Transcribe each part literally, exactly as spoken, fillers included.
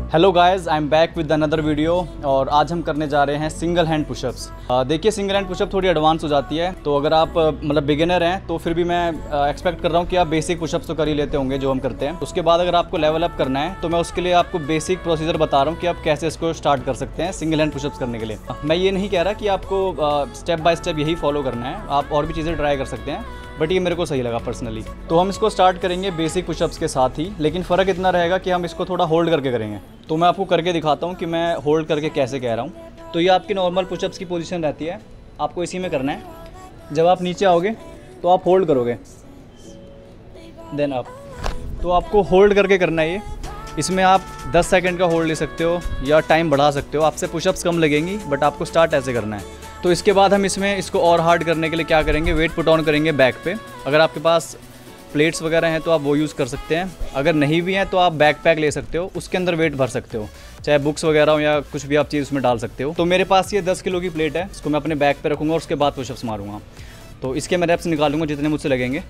Hello guys, I am back with another video और आज हम करने जा रहे हैं सिंगल हैंड पुशअप्स। देखिए, सिंगल हैंड पुशअप थोड़ी एडवांस हो जाती है, तो अगर आप मतलब बिगिनर हैं तो फिर भी मैं एक्सपेक्ट कर रहा हूँ कि आप बेसिक पुशअप्स तो कर ही लेते होंगे जो हम करते हैं। उसके बाद अगर आपको लेवल अप करना है तो मैं उसके लिए आपको बेसिक प्रोसीजर बता रहा हूँ कि आप कैसे इसको स्टार्ट कर सकते हैं सिंगल हैंड पुशअप्स करने के लिए। मैं ये नहीं कह रहा कि आपको स्टेप बाय स्टेप यही फॉलो करना है, आप और भी चीज़ें ट्राई कर सकते हैं, बट ये मेरे को सही लगा पर्सनली। तो हम इसको स्टार्ट करेंगे बेसिक पुशअप्स के साथ ही, लेकिन फ़र्क इतना रहेगा कि हम इसको थोड़ा होल्ड करके करेंगे। तो मैं आपको करके दिखाता हूँ कि मैं होल्ड करके कैसे कह रहा हूँ। तो ये आपकी नॉर्मल पुशअप्स की पोजीशन रहती है, आपको इसी में करना है। जब आप नीचे आओगे तो आप होल्ड करोगे, देन अप। तो आपको होल्ड करके करना है ये। इसमें आप दस सेकंड का होल्ड ले सकते हो या टाइम बढ़ा सकते हो, आपसे पुशअप्स कम लगेंगी, बट आपको स्टार्ट ऐसे करना है। तो इसके बाद हम इसमें इसको और हार्ड करने के लिए क्या करेंगे, वेट पुट ऑन करेंगे बैक पे। अगर आपके पास प्लेट्स वगैरह हैं तो आप वो यूज़ कर सकते हैं, अगर नहीं भी हैं तो आप बैक पैक ले सकते हो, उसके अंदर वेट भर सकते हो, चाहे बुक्स वगैरह हो या कुछ भी आप चीज़ उसमें डाल सकते हो। तो मेरे पास ये दस किलो की प्लेट है, इसको मैं अपने बैक पे रखूँगा और उसके बाद पुशअप्स मारूंगा। तो इसके मैं रेप्स निकालूंगा जितने मुझसे लगेंगे।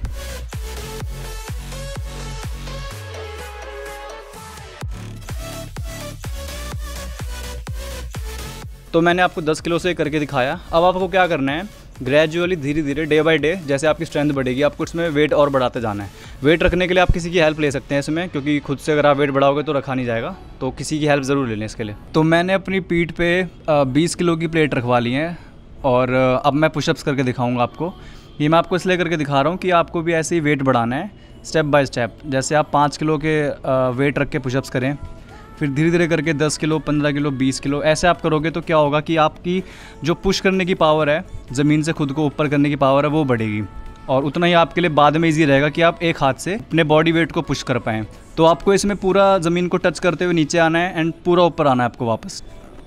तो मैंने आपको दस किलो से करके दिखाया। अब आपको क्या करना है, ग्रेजुअली धीरे धीरे डे बाय डे जैसे आपकी स्ट्रेंथ बढ़ेगी आपको इसमें वेट और बढ़ाते जाना है। वेट रखने के लिए आप किसी की हेल्प ले सकते हैं इसमें, क्योंकि खुद से अगर आप वेट बढ़ाओगे तो रखा नहीं जाएगा, तो किसी की हेल्प ज़रूर ले लें इसके लिए। तो मैंने अपनी पीठ पे बीस किलो की प्लेट रखवा ली है और अब मैं पुशअप्स करके दिखाऊँगा आपको। ये मैं आपको इसलिए करके दिखा रहा हूँ कि आपको भी ऐसे ही वेट बढ़ाना है स्टेप बाय स्टेप। जैसे आप पाँच किलो के वेट रख के पुशअप्स करें, फिर धीरे धीरे करके दस किलो, पंद्रह किलो, बीस किलो ऐसे आप करोगे तो क्या होगा कि आपकी जो पुश करने की पावर है, ज़मीन से खुद को ऊपर करने की पावर है, वो बढ़ेगी और उतना ही आपके लिए बाद में इजी रहेगा कि आप एक हाथ से अपने बॉडी वेट को पुश कर पाएँ। तो आपको इसमें पूरा ज़मीन को टच करते हुए नीचे आना है एंड पूरा ऊपर आना है आपको वापस।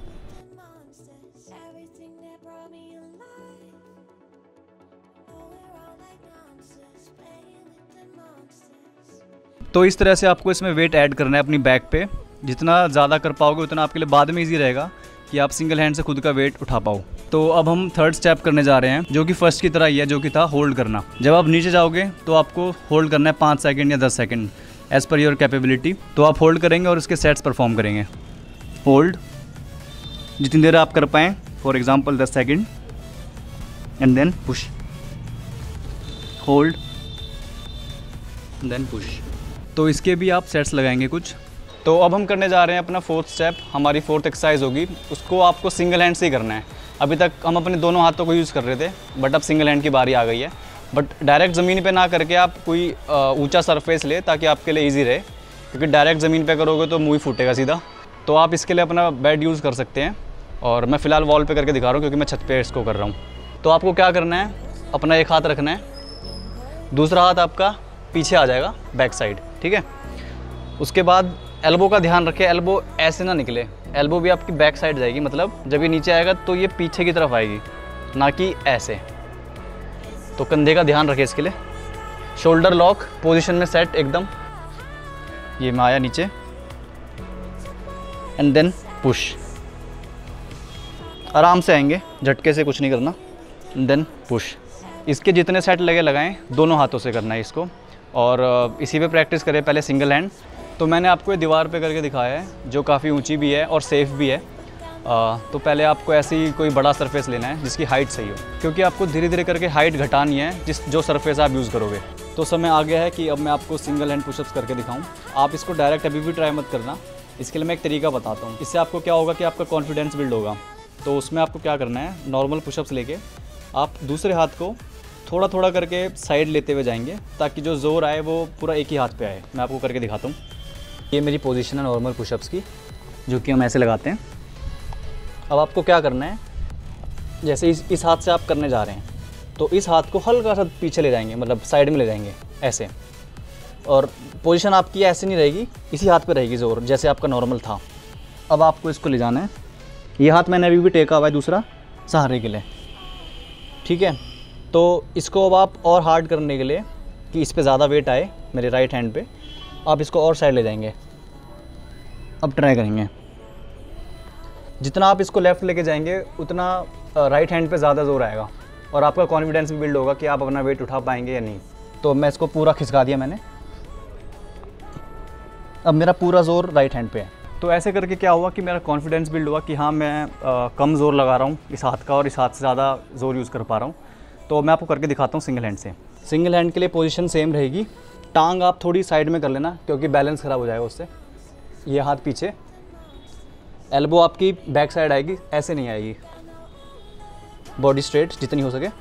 तो इस तरह से आपको इसमें वेट ऐड करना है अपनी बैक पे। जितना ज़्यादा कर पाओगे उतना आपके लिए बाद में इजी रहेगा कि आप सिंगल हैंड से खुद का वेट उठा पाओ। तो अब हम थर्ड स्टेप करने जा रहे हैं, जो कि फर्स्ट की तरह ही है, जो कि था होल्ड करना। जब आप नीचे जाओगे तो आपको होल्ड करना है पाँच सेकंड या दस second as per your capability. तो आप होल्ड करेंगे और उसके सेट्स परफॉर्म करेंगे। होल्ड जितनी देर आप कर पाएँ, फॉर एग्जाम्पल दस second, and then push, hold then push. तो इसके भी आप सेट्स लगाएंगे कुछ। तो अब हम करने जा रहे हैं अपना फोर्थ स्टेप, हमारी फोर्थ एक्सरसाइज होगी। उसको आपको सिंगल हैंड से ही करना है। अभी तक हम अपने दोनों हाथों को यूज़ कर रहे थे, बट अब सिंगल हैंड की बारी आ गई है। बट डायरेक्ट ज़मीन पे ना करके आप कोई ऊंचा सरफेस ले ताकि आपके लिए इजी रहे, क्योंकि डायरेक्ट ज़मीन पे करोगे तो मुँह ही फूटेगा सीधा। तो आप इसके लिए अपना बेड यूज़ कर सकते हैं, और मैं फ़िलहाल वॉल पर करके दिखा रहा हूँ क्योंकि मैं छत पर इसको कर रहा हूँ। तो आपको क्या करना है, अपना एक हाथ रखना है, दूसरा हाथ आपका पीछे आ जाएगा बैक साइड, ठीक है। उसके बाद एल्बो का ध्यान रखें, एल्बो ऐसे ना निकले, एल्बो भी आपकी बैक साइड जाएगी, मतलब जब ये नीचे आएगा तो ये पीछे की तरफ आएगी, ना कि ऐसे। तो कंधे का ध्यान रखें इसके लिए। शोल्डर लॉक पोजीशन में सेट एकदम, ये मैं आया नीचे, एंड देन पुश। आराम से आएंगे, झटके से कुछ नहीं करना, देन पुश। इसके जितने सेट लगे लगाएं, दोनों हाथों से करना है इसको, और इसी पे प्रैक्टिस करें पहले सिंगल हैंड। तो मैंने आपको ये दीवार पे करके दिखाया है, जो काफ़ी ऊंची भी है और सेफ़ भी है। आ, तो पहले आपको ऐसे ही कोई बड़ा सरफेस लेना है जिसकी हाइट सही हो, क्योंकि आपको धीरे धीरे करके हाइट घटानी है जिस जो सरफेस आप यूज़ करोगे। तो समय आ गया है कि अब मैं आपको सिंगल हैंड पुशअप्स करके दिखाऊँ। आप इसको डायरेक्ट अभी भी ट्राई मत करना, इसके लिए मैं एक तरीका बताता हूँ। इससे आपको क्या होगा कि आपका कॉन्फिडेंस बिल्ड होगा। तो उसमें आपको क्या करना है, नॉर्मल पुशअप्स लेके आप दूसरे हाथ को थोड़ा थोड़ा करके साइड लेते हुए जाएंगे, ताकि जो ज़ोर आए वो पूरा एक ही हाथ पे आए। मैं आपको करके दिखाता हूँ। ये मेरी पोजीशन है नॉर्मल पुशअप्स की, जो कि हम ऐसे लगाते हैं। अब आपको क्या करना है, जैसे इस इस हाथ से आप करने जा रहे हैं, तो इस हाथ को हल्का सा पीछे ले जाएंगे, मतलब साइड में ले जाएंगे ऐसे, और पोजीशन आपकी ऐसे नहीं रहेगी, इसी हाथ पे रहेगी ज़ोर, जैसे आपका नॉर्मल था। अब आपको इसको ले जाना है, ये हाथ मैंने अभी भी टेका हुआ है दूसरा सहारे के लिए, ठीक है। तो इसको अब आप और हार्ड करने के लिए कि इस पे ज़्यादा वेट आए मेरे राइट हैंड पे, आप इसको और साइड ले जाएंगे। अब ट्राई करेंगे, जितना आप इसको लेफ़्ट लेके जाएंगे उतना राइट हैंड पे ज़्यादा जोर आएगा, और आपका कॉन्फिडेंस भी बिल्ड होगा कि आप अपना वेट उठा पाएंगे या नहीं। तो मैं इसको पूरा खिसका दिया मैंने, अब मेरा पूरा जोर राइट हैंड पे है। तो ऐसे करके क्या हुआ कि मेरा कॉन्फिडेंस बिल्ड हुआ कि हाँ मैं आ, कम ज़ोर लगा रहा हूँ इस हाथ का और इस हाथ से ज़्यादा ज़ोर यूज़ कर पा रहा हूँ। तो मैं आपको करके दिखाता हूँ सिंगल हैंड से। सिंगल हैंड के लिए पोजीशन सेम रहेगी, टांग आप थोड़ी साइड में कर लेना क्योंकि बैलेंस ख़राब हो जाएगा उससे। ये हाथ पीछे, एल्बो आपकी बैक साइड आएगी, ऐसे नहीं आएगी, बॉडी स्ट्रेट जितनी हो सके।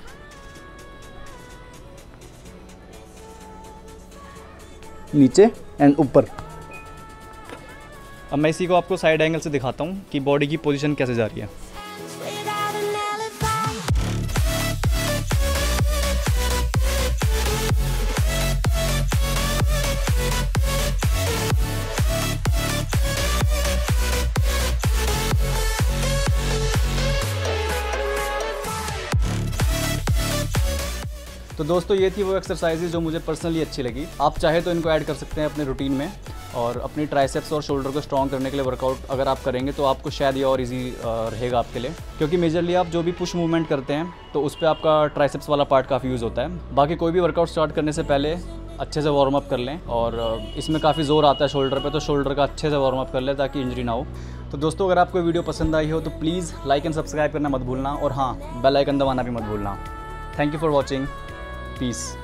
नीचे एंड ऊपर। अब मैं इसी को आपको साइड एंगल से दिखाता हूँ कि बॉडी की पोजीशन कैसे जा रही है। तो दोस्तों ये थी वो एक्सरसाइजेज जो मुझे पर्सनली अच्छी लगी। आप चाहे तो इनको ऐड कर सकते हैं अपने रूटीन में, और अपनी ट्राइसेप्स और शोल्डर को स्ट्रॉन्ग करने के लिए वर्कआउट अगर आप करेंगे तो आपको शायद ये और इजी रहेगा आपके लिए, क्योंकि मेजरली आप जो भी पुश मूवमेंट करते हैं तो उस पर आपका ट्राइसेप्स वाला पार्ट काफ़ी यूज़ होता है। बाकी कोई भी वर्कआउट स्टार्ट करने से पहले अच्छे से वार्म अप कर लें, और इसमें काफ़ी ज़ोर आता है शोल्डर पे, तो शोल्डर का अच्छे से वार्म अप कर लें ताकि इंजरी ना हो। तो दोस्तों अगर आपको वीडियो पसंद आई हो तो प्लीज़ लाइक एंड सब्सक्राइब करना मत भूलना, और हाँ बेल आइकन दबाना भी मत भूलना। Thank you for watching, piece.